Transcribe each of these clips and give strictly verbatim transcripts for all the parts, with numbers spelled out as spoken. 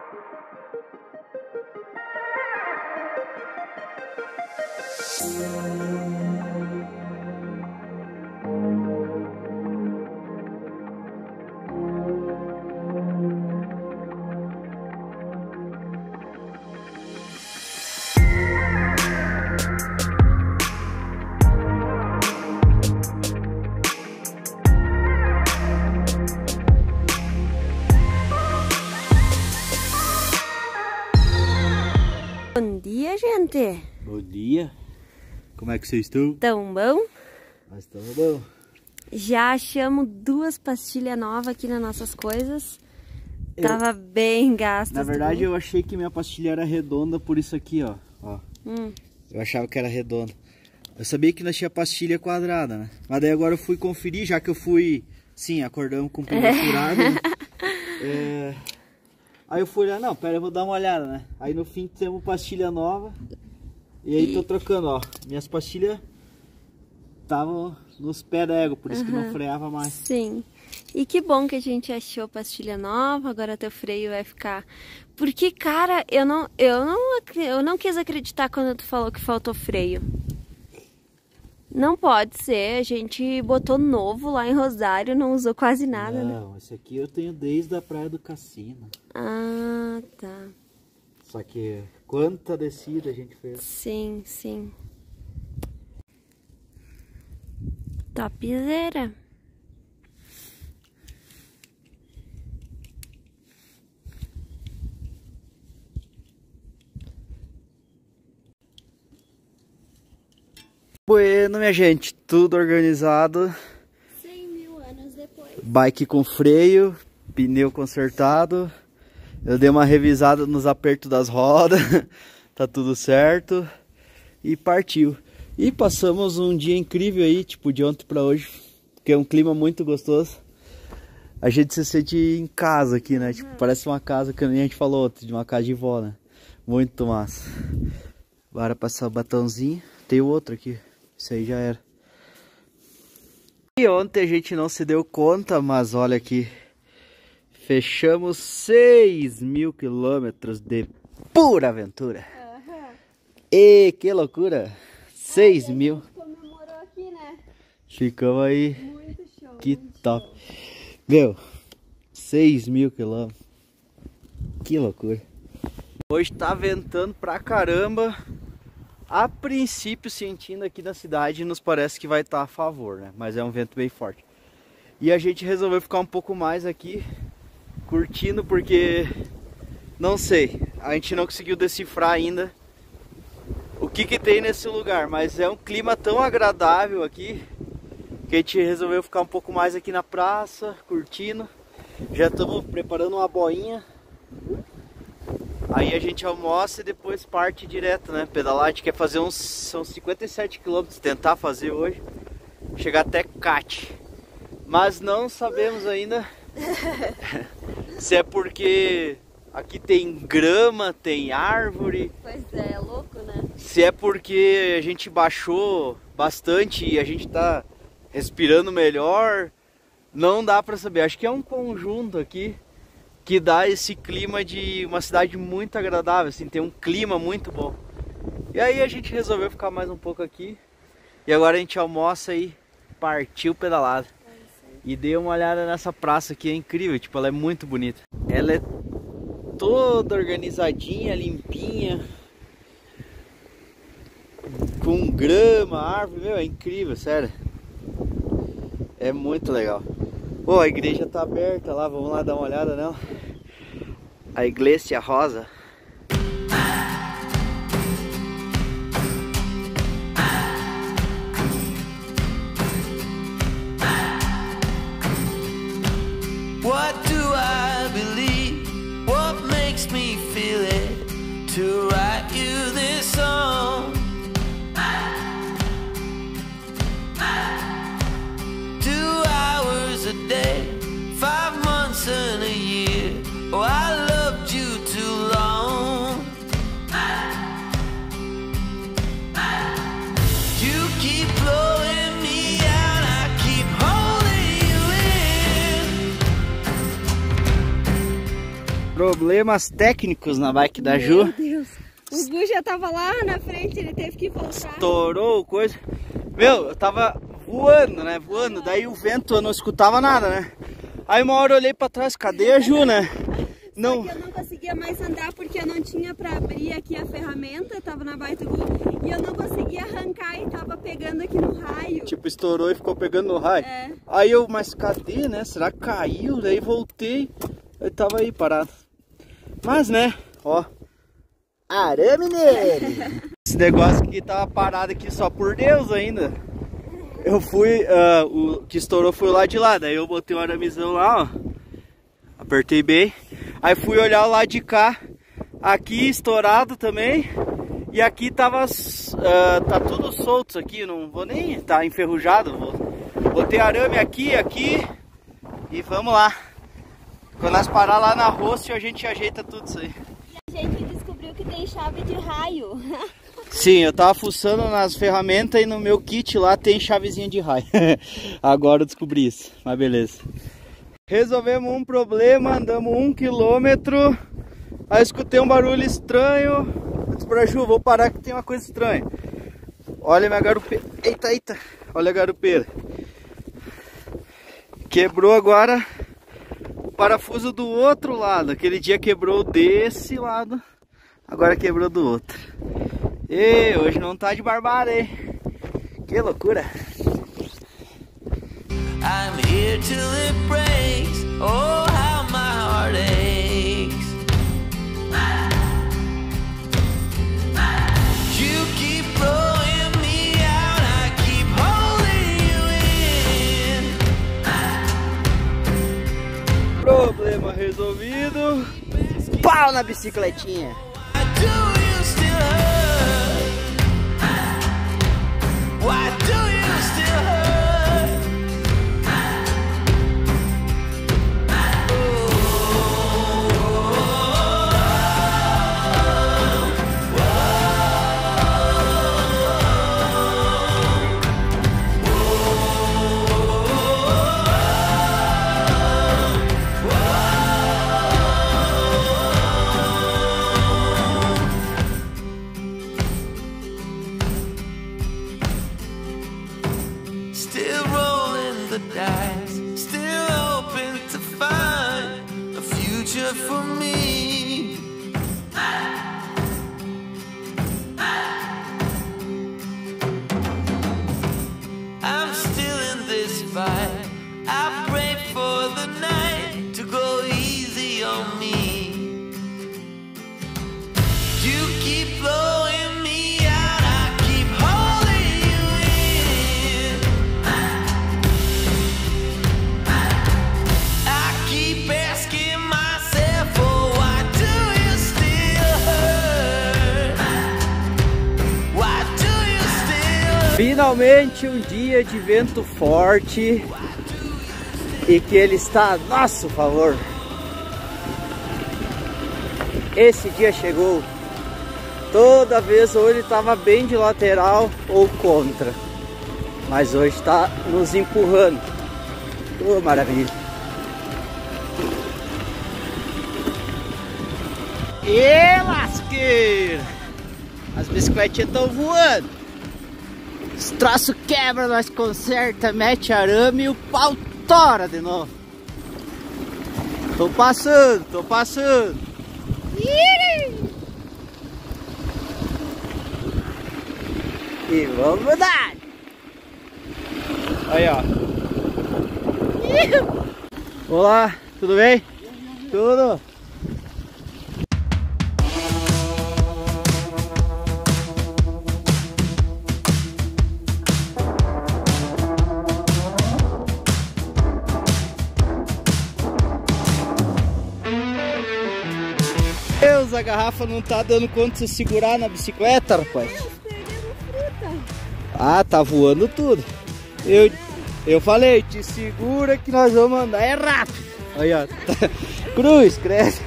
Bom dia, gente! Bom dia! Como é que vocês estão? Tão bom? Nós estamos bom. Já achamos duas pastilhas novas aqui nas nossas coisas. Eu, Tava bem gastas. Na verdade, eu achei que minha pastilha era redonda por isso aqui, ó. ó. Hum. Eu achava que era redonda. Eu sabia que nós tinha pastilha quadrada, né? Mas daí agora eu fui conferir, já que eu fui... Sim, acordamos com o pneu furado. Né? É... Aí eu fui lá, não, pera, eu vou dar uma olhada, né? Aí no fim temos pastilha nova. E aí e... tô trocando, ó. Minhas pastilhas estavam nos pés da égua, por isso uhum. que não freava mais. Sim. E que bom que a gente achou pastilha nova, agora teu freio vai ficar... Porque, cara, eu não, eu não, eu não quis acreditar quando tu falou que faltou freio. Não pode ser, a gente botou novo lá em Rosário, não usou quase nada, não, né? Esse aqui eu tenho desde a Praia do Cassino. Ah, tá. Só que quanta descida a gente fez. Sim, sim. Topzera. Bueno, minha gente, tudo organizado. cem mil anos depois. Bike com freio, pneu consertado. Eu dei uma revisada nos apertos das rodas, tá tudo certo. E partiu. E passamos um dia incrível aí, tipo de ontem pra hoje, que é um clima muito gostoso. A gente se sente em casa aqui, né? Uhum. Tipo, parece uma casa que nem a gente falou ontem, de uma casa de vó, né? Muito massa. Bora passar o batãozinho. Tem o outro aqui. Isso aí já era. E ontem a gente não se deu conta, mas olha aqui. Fechamos seis mil quilômetros de pura aventura. Uhum. E que loucura! seis mil. A gente comemorou aqui, né? Ficamos aí. Muito show. Que muito top. Show. Meu, seis mil quilômetros. Que loucura. Hoje tá ventando pra caramba. A princípio, sentindo aqui na cidade, nos parece que vai estar a favor, né? Mas é um vento bem forte. E a gente resolveu ficar um pouco mais aqui, curtindo, porque, não sei, a gente não conseguiu decifrar ainda o que que tem nesse lugar. Mas é um clima tão agradável aqui, que a gente resolveu ficar um pouco mais aqui na praça, curtindo. Já estamos preparando uma boinha. Aí a gente almoça e depois parte direto, né? Pedalar, a gente quer fazer uns são cinquenta e sete quilômetros, tentar fazer hoje. Chegar até Cate. Mas não sabemos ainda se é porque aqui tem grama, tem árvore. Pois é, é louco, né? Se é porque a gente baixou bastante e a gente tá respirando melhor. Não dá pra saber, acho que é um conjunto aqui que dá esse clima de uma cidade muito agradável, assim, tem um clima muito bom. E aí a gente resolveu ficar mais um pouco aqui. E agora a gente almoça e partiu pedalada. E dei uma olhada nessa praça aqui, é incrível, tipo, ela é muito bonita. Ela é toda organizadinha, limpinha, com grama, árvore, meu, é incrível, sério. É muito legal. Pô, a igreja tá aberta lá, vamos lá dar uma olhada nela. A Iglesia Rosa. What do I believe? What makes me feel it to write you this song? Two hours a day, five months and a year. Oh, I loved you too long. You keep blowing me out, I keep holding you in. Problemas técnicos na bike da Ju. Meu Deus. O Gu já tava lá na frente, ele teve que voltar. Estourou coisa. Meu, eu tava voando, né? Voando. Daí o vento, eu não escutava nada, né? Aí uma hora eu olhei pra trás, cadê a Ju, né? Não. Só que eu não conseguia mais andar porque eu não tinha pra abrir aqui a ferramenta, tava na bike do Gu, e eu não conseguia arrancar e tava pegando aqui no raio. Tipo, estourou e ficou pegando no raio. É. Aí eu, mas cadê, né? Será que caiu? Daí voltei, aí tava aí parado. Mas, né, ó, arame nele. Esse negócio aqui tava parado aqui só por Deus ainda. Eu fui, uh, o que estourou foi lá de lá, daí eu botei um aramezão lá, ó. Apertei bem. Aí fui olhar o lado de cá. Aqui estourado também. E aqui tava, uh, tá tudo solto aqui, não vou nem, tá enferrujado. Vou, botei arame aqui, aqui. E vamos lá. Quando nós parar lá na roça, a gente ajeita tudo isso aí. E a gente descobriu que tem chave de raio. Sim, eu tava fuçando nas ferramentas e no meu kit lá tem chavezinha de raio. Agora eu descobri isso, mas beleza. Resolvemos um problema, andamos um quilômetro. Aí escutei um barulho estranho. Eu disse pra Ju, vou parar que tem uma coisa estranha. Olha minha garupeira. Eita, eita. Olha a garupeira. Quebrou agora o parafuso do outro lado. Aquele dia quebrou desse lado. Agora quebrou do outro. E hoje não tá de barbada, hein? Que loucura. I'm here till it breaks. Oh, how my heart aches. You keep blowing me out, I keep holding you in. Problema resolvido. Pau na bicicletinha. Why do you still hurt? Why do you still hurt? Still rolling the dice, still hoping to find a future for me. I'm still in this fight. I pray for the night to go easy on me. You keep blowing me out, I keep holding you in. I keep asking myself, oh, why do you still hurt? Why do you still hurt? Finalmente um dia de vento forte e que ele está a nosso favor. Esse dia chegou. Toda vez ou ele estava bem de lateral ou contra, mas hoje está nos empurrando. Oh, maravilha! E lasqueira! As bicicletinhas estão voando. Os traços quebra, nós conserta, mete arame e o pau tora de novo. Tô passando, tô passando. E vamos mudar. Aí, ó. Olá, tudo bem? Tudo. Deus, a garrafa não tá dando conta de se segurar na bicicleta, rapaz. Ah, tá voando tudo. Eu, eu falei, te segura que nós vamos andar. É rápido. Aí, ó. Tá. Cruz, cresce.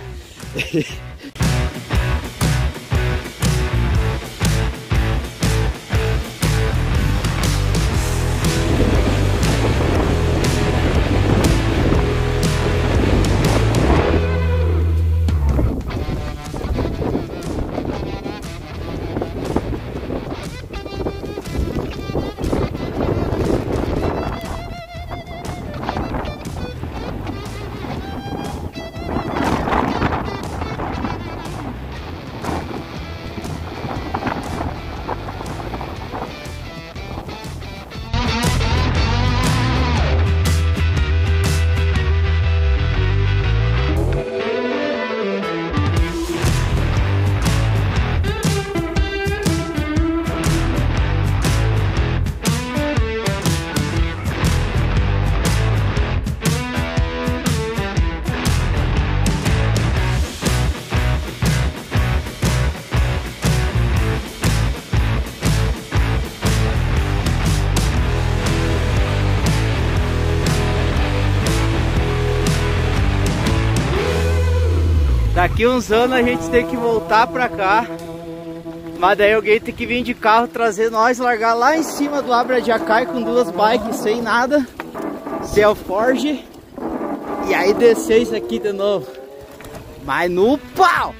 Daqui uns anos a gente tem que voltar pra cá. Mas daí alguém tem que vir de carro trazer nós, largar lá em cima do Abra de Acai com duas bikes sem nada. Cell Forge. E aí descer isso aqui de novo. Mas no pau!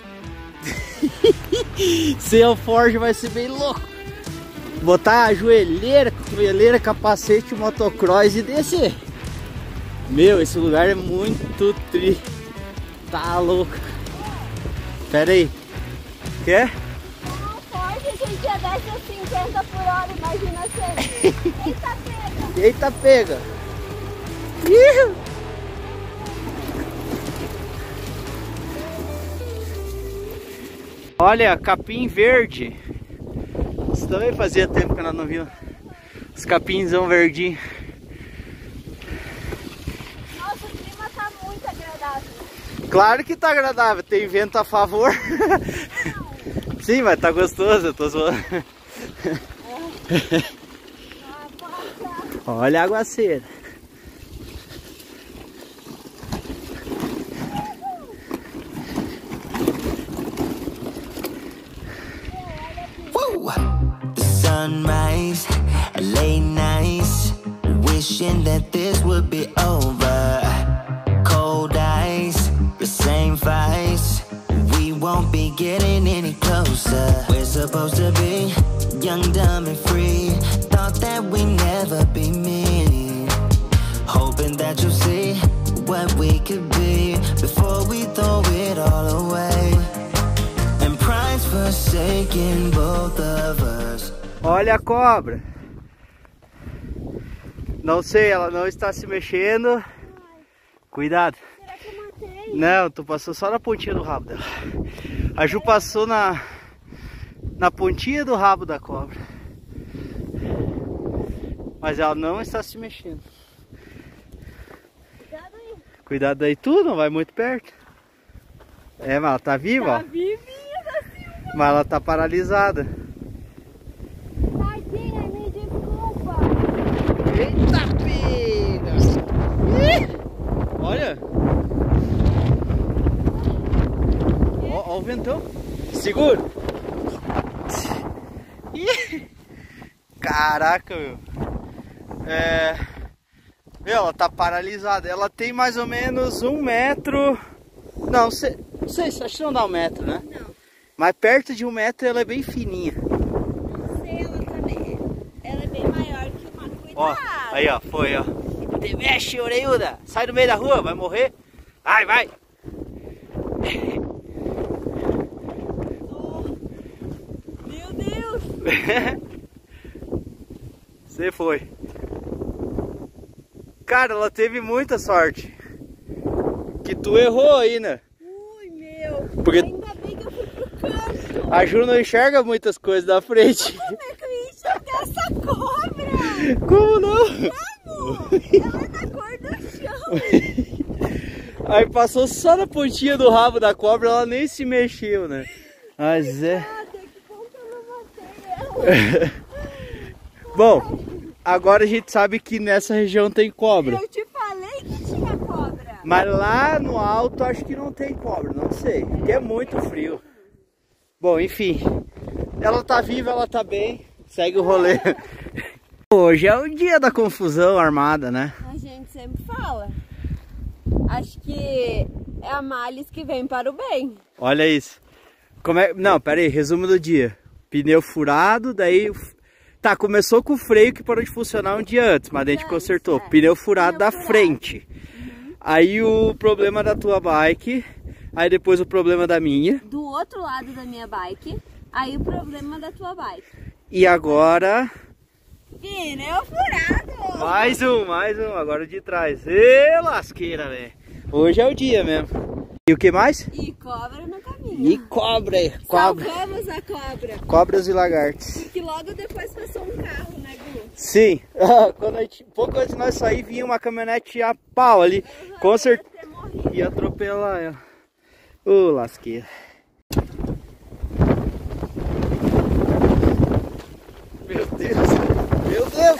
Cell Forge vai ser bem louco. Botar a joelheira, cotoveleira, capacete, motocross e descer. Meu, esse lugar é muito tri. Tá louco. Pera aí. Quer? A gente já desce a cinquenta por hora, imagina se. Eita pega! Eita pega! Ih! Olha, capim verde. Isso também fazia tempo que nós não vimos. Os capinzão verdinhos. Nossa, o clima tá muito agradável. Claro que tá agradável, tem vento a favor. Sim, mas tá gostoso, eu tô zoando. Olha a aguaceira. The sunrise, late nights, wishing that this would be over. Cold eyes, the same fights. We won't be getting any closer. We're supposed to be young, dumb and free. Thought that we'd never be me. Hoping that you'll see what we could be before we throw it all away. And pride's forsaken both of us. Olha a cobra. Não sei, ela não está se mexendo. Cuidado. Será que eu matei? Não, tu passou só na pontinha do rabo dela. A Ju passou na, na pontinha do rabo da cobra. Mas ela não está se mexendo. Cuidado aí. Cuidado aí, tu não vai muito perto. É, mas ela tá viva, Tá ó. vivinha da Silva. Mas ela tá paralisada. Tadinha, me desculpa. Eita pega! Ih! Olha! Ó, ó o ventão. Segura! Ih! Caraca, meu! É... Meu, ela tá paralisada. Ela tem mais ou menos um metro... Não, sei, não sei, acho que não dá um metro, né? Não. Mas perto de um metro ela é bem fininha. Não sei, ela também. Ela é bem maior que uma. Cuidado. Ó, aí ó, foi ó. Te mexe, orelhuda. Sai do meio da rua, vai morrer. Vai, vai. Oh, meu Deus. Você foi. Cara, ela teve muita sorte. Que tu errou aí, né? Ui, meu. Porque Ainda bem que eu fui pro canto. a Ju não enxerga muitas coisas da frente. Como é que eu ia enxergar essa cobra? Como não? Como? Ela é da cor do chão. Aí passou só na pontinha do rabo da cobra, ela nem se mexeu, né? Mas é... Ah, que bom que eu não matei ela. Bom, agora a gente sabe que nessa região tem cobra. Eu te falei que tinha cobra. Mas lá no alto acho que não tem cobra, não sei, porque é muito frio. Bom, enfim, ela tá viva, ela tá bem, segue o rolê. Hoje é o dia da confusão armada, né? A gente sempre fala. Acho que é a males que vem para o bem. Olha isso. Como é... Não, pera aí, resumo do dia. Pneu furado, daí... Tá, começou com o freio que parou de funcionar um dia antes, mas a gente consertou. É. Pneu furado Pneu da furado. frente. Uhum. Aí o problema da tua bike, aí depois o problema da minha. Do outro lado da minha bike, aí o problema da tua bike. E agora... Pneu furado! Mais um, mais um, agora o de trás. Ê, lasqueira, velho. Hoje é o dia mesmo. E o que mais? E cobra no caminho. E cobra, cobra. Salvamos a cobra. Cobras e lagartos. Que logo depois passou um carro, né, Gu? Sim, quando a gente, pouco antes de nós sair, vinha uma caminhonete a pau ali. Uhum, Com certeza. ia ter morrido. Ia atropelar ela. Ô, lasqueira. Meu Deus. Meu Deus.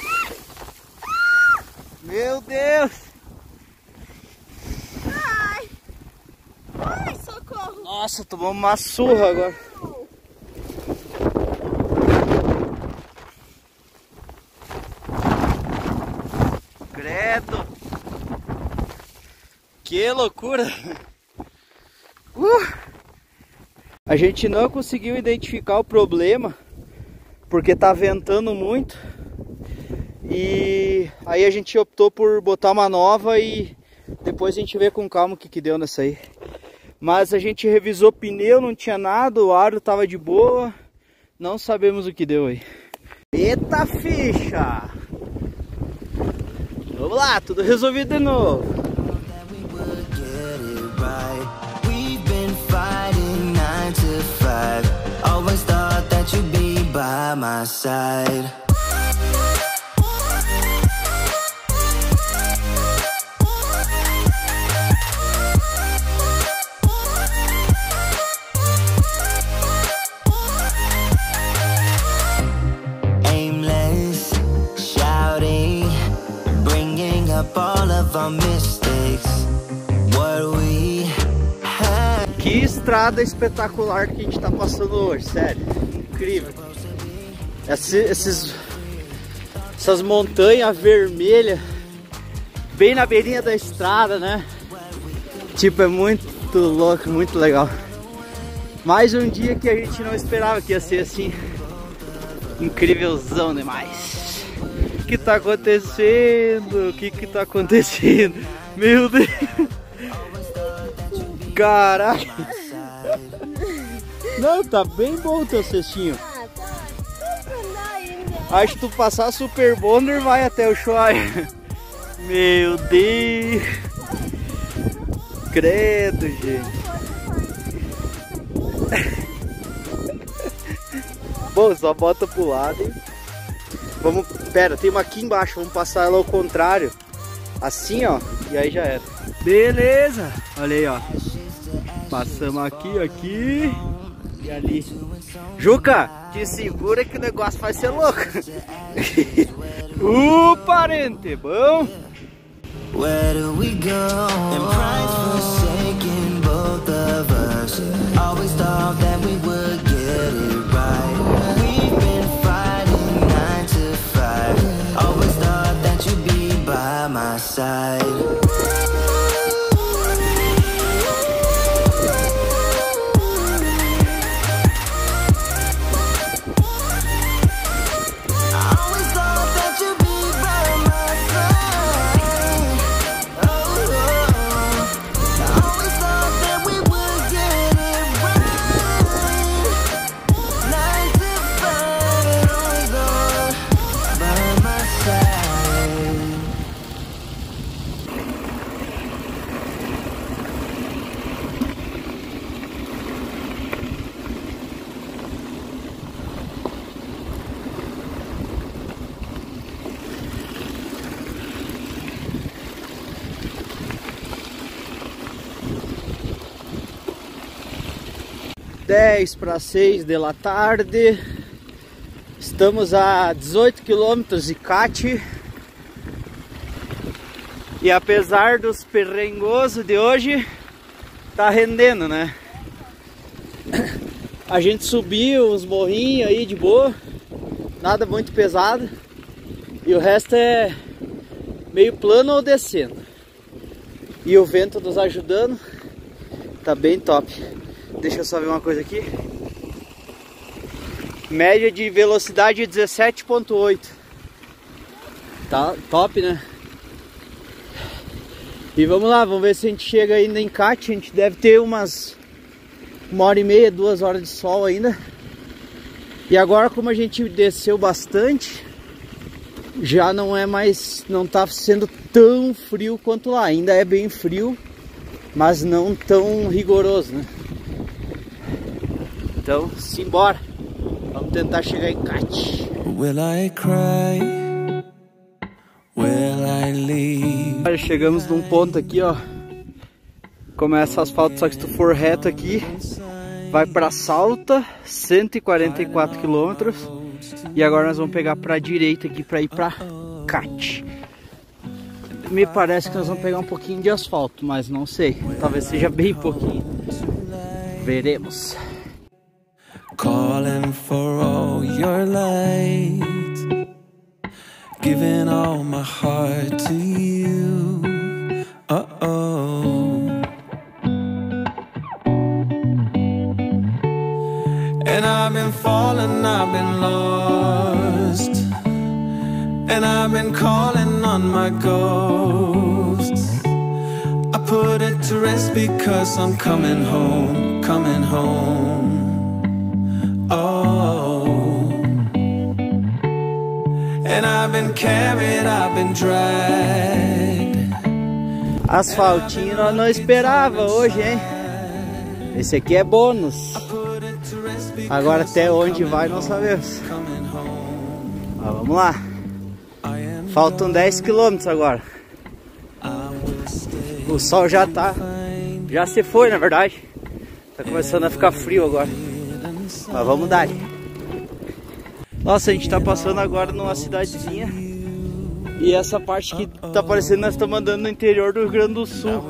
Meu Deus. Ai! Ai, socorro! Nossa, tomamos uma surra agora. Credo. Que loucura. Uh. A gente não conseguiu identificar o problema porque tá ventando muito. E aí a gente optou por botar uma nova e depois a gente vê com calma o que que deu nessa aí. Mas a gente revisou pneu, não tinha nada, o aro tava de boa. Não sabemos o que deu aí. Eita ficha! Vamos lá, tudo resolvido de novo. Que estrada espetacular que a gente tá passando hoje, sério, incrível. Esse, esses, essas montanhas vermelhas, bem na beirinha da estrada, né? Tipo, é muito louco, muito legal. Mais um dia que a gente não esperava que ia ser assim, incrívelzão demais. O que tá acontecendo? O que que tá acontecendo? Meu Deus! Caraca! Não, tá bem bom o teu cestinho. Acho que tu passar Super Bonder vai até o Ushuaia. Meu Deus! Credo, gente! Bom, só bota pro lado e... Vamos... Pera, tem uma aqui embaixo, vamos passar ela ao contrário. Assim, ó, e aí já era. Beleza! Olha aí, ó. Passamos aqui, aqui e ali. Juca, te segura que o negócio vai ser louco. Uh, parente, bom? Where do we go? And pride forsaken both of us. Always thought that we would get it right. We've been fighting nine to five. Always thought that you'd be by my side. dez para seis da tarde, estamos a dezoito quilômetros de Cate e apesar dos perrengosos de hoje, tá rendendo, né? A gente subiu os morrinhos aí de boa, nada muito pesado e o resto é meio plano ou descendo e o vento nos ajudando, tá bem top. Deixa eu só ver uma coisa aqui. Média de velocidade dezessete ponto oito. Tá top, né? E vamos lá, vamos ver se a gente chega ainda em Cate. A gente deve ter umas uma hora e meia, duas horas de sol ainda. E agora, como a gente desceu bastante, já não é mais, não tá sendo tão frio quanto lá. Ainda é bem frio, mas não tão rigoroso, né? Então, simbora. Vamos tentar chegar em Cate. Will I cry? Will I leave? Chegamos num ponto aqui, ó. Começa o asfalto, só que se tu for reto aqui, vai pra Salta, cento e quarenta e quatro quilômetros. E agora nós vamos pegar pra direita aqui pra ir pra Cate. Me parece que nós vamos pegar um pouquinho de asfalto, mas não sei. Talvez seja bem pouquinho. Veremos. Calling for all your light, giving all my heart to you. Uh-oh. And I've been falling, I've been lost, and I've been calling on my ghosts. I put it to rest because I'm coming home, coming home. Oh. And I've been carried, I've been dragged. Asfaltinho nós não esperava hoje, hein? Esse aqui é bônus. Agora até onde vai não sabemos. Ó, vamos lá. Faltam dez quilômetros agora. O sol já tá... Já se foi, na verdade. Tá começando a ficar frio agora. Mas vamos dar. Nossa, a gente tá passando agora numa cidadezinha. E essa parte que tá parecendo nós estamos andando no interior do Rio Grande do Sul.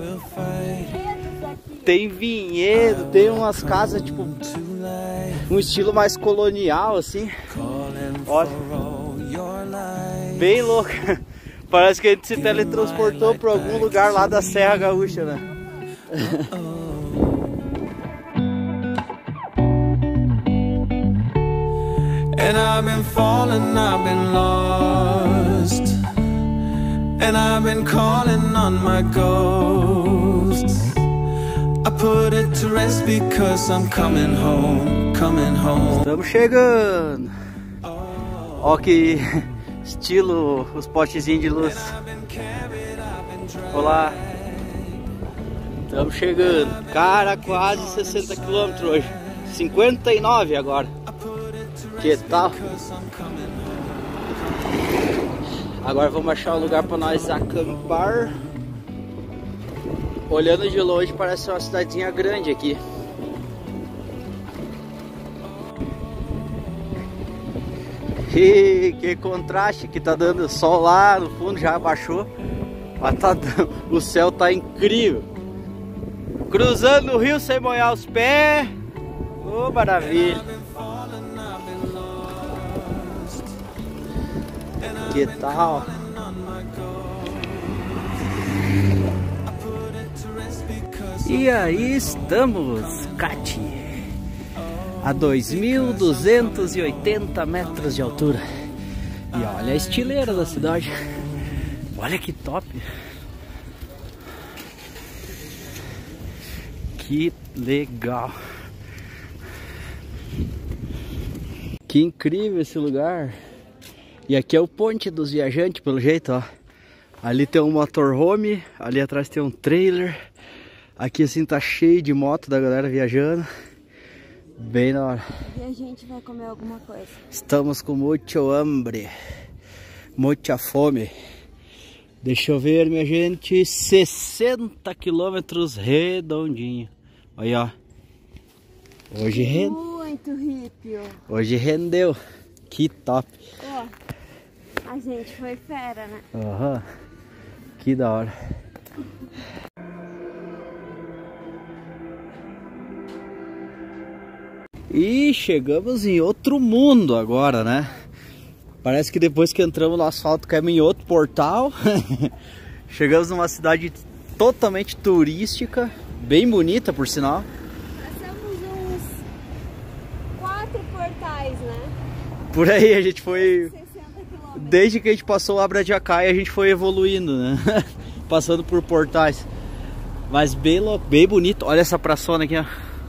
Tem vinhedo, tem umas casas tipo um estilo mais colonial assim. Olha, bem louca. Parece que a gente se teletransportou para algum lugar lá da Serra Gaúcha, né? And I've been falling, I've been lost, and I've been calling on my ghosts. I put it to rest because I'm coming home, coming home. Estamos chegando. Ó que estilo os potezinhos de luz. Olá. Estamos chegando. Cara, quase sessenta quilômetros hoje. cinquenta e nove agora. Que tal? Agora vamos achar um lugar para nós acampar. Olhando de longe parece uma cidadezinha grande aqui. E que contraste que tá dando. O sol lá no fundo já abaixou. Mas tá, o céu tá incrível. Cruzando o rio sem molhar os pés. Ô, oh, maravilha. Que tal? E aí estamos, Cati, a dois mil duzentos e oitenta metros de altura. E olha a estileira da cidade. Olha que top. Que legal. Que incrível esse lugar. E aqui é o ponte dos viajantes, pelo jeito, ó. Ali tem um motorhome, ali atrás tem um trailer. Aqui assim tá cheio de moto da galera viajando. Bem na hora. E a gente vai comer alguma coisa. Estamos com muito hambre. Muita fome. Deixa eu ver, minha gente. sessenta quilômetros redondinho. Olha, ó. Hoje rendeu. Muito hippie. Hoje rendeu. Que top. Ó, a gente foi fera, né? Aham. Uhum. Que da hora. E chegamos em outro mundo agora, né? Parece que depois que entramos no asfalto caímos em outro portal. Chegamos numa cidade totalmente turística, bem bonita por sinal. Passamos uns quatro portais, né? Por aí a gente foi... sessenta quilômetros. Desde que a gente passou o Abradiacai a gente foi evoluindo, né? Passando por portais. Mas bem, bem bonito. Olha essa praçona aqui, ó.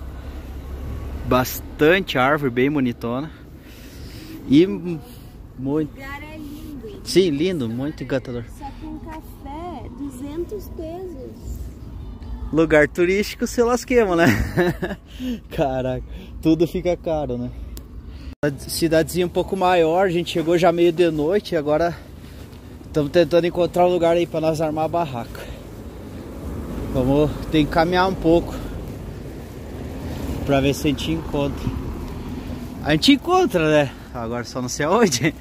Bastante árvore, bem bonitona. E muito... O lugar é lindo. Hein? Sim, lindo, muito encantador. Só que um café, duzentos pesos. Lugar turístico, se lasquemos, né? Caraca, tudo fica caro, né? Cidadezinha um pouco maior, a gente chegou já meio de noite e agora estamos tentando encontrar um lugar aí para nós armar a barraca. Vamos ter que caminhar um pouco para ver se a gente encontra. A gente encontra, né? Agora só não sei aonde.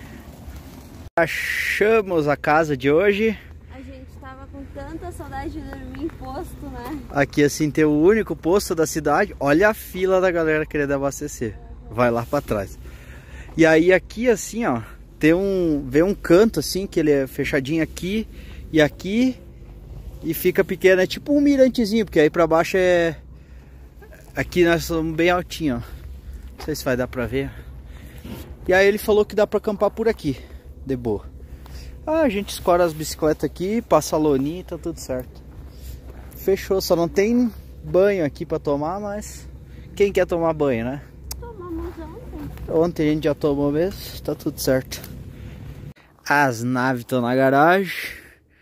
Achamos a casa de hoje. A gente tava com tanta saudade de dormir posto, né? Aqui assim tem o único posto da cidade. Olha a fila da galera querendo abastecer. Vai lá pra trás. E aí aqui assim, ó, tem um, vem um canto assim, que ele é fechadinho aqui e aqui. E fica pequeno, é tipo um mirantezinho, porque aí pra baixo é... Aqui nós somos bem altinho, ó. Não sei se vai dar pra ver. E aí ele falou que dá pra acampar por aqui, de boa. Ah, a gente escora as bicicletas aqui, passa a loninha e tá tudo certo. Fechou, só não tem banho aqui pra tomar, mas... Quem quer tomar banho, né? Tomamos ontem. Ontem a gente já tomou mesmo, tá tudo certo. As naves estão na garagem.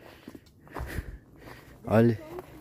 Olha.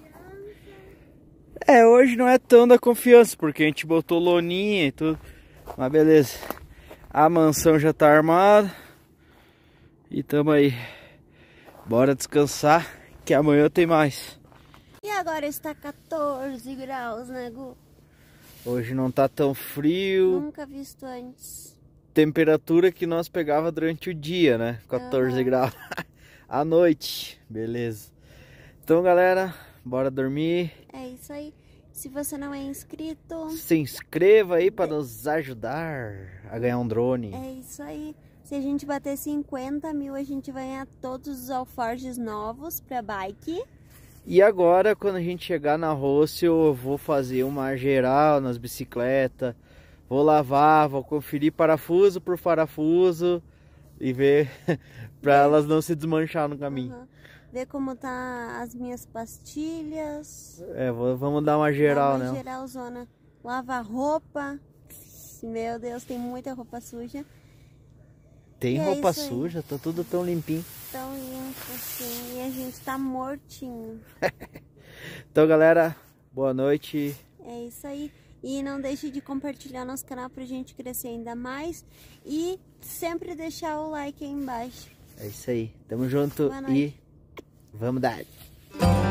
É, hoje não é tão da confiança, porque a gente botou loninha e tudo. Mas beleza. A mansão já tá armada. E tamo aí. Bora descansar, que amanhã tem mais. E agora está quatorze graus, né, Gu? Hoje não tá tão frio. Nunca visto antes. Temperatura que nós pegava durante o dia, né? quatorze Uhum. graus. À noite. Beleza. Então, galera, bora dormir. É isso aí. Se você não é inscrito, Se inscreva aí para nos ajudar a ganhar um drone. é isso aí. Se a gente bater cinquenta mil, a gente vai ganhar todos os alforjes novos pra bike. E agora, quando a gente chegar na Rossel, eu vou fazer uma geral nas bicicletas. Vou lavar, vou conferir parafuso por parafuso e ver para elas não se desmanchar no caminho. Uhum. Ver como tá as minhas pastilhas. É, vou, vamos dar uma geral, Dar uma né? geralzona. Lavar roupa. Meu Deus, tem muita roupa suja. Tem E é roupa isso aí. suja, tá tudo tão limpinho. Tão limpo assim. E a gente tá mortinho. Então, galera, boa noite. É isso aí. E não deixe de compartilhar nosso canal pra gente crescer ainda mais. E sempre deixar o like aí embaixo. É isso aí. Tamo junto Boa noite. e vamos dar.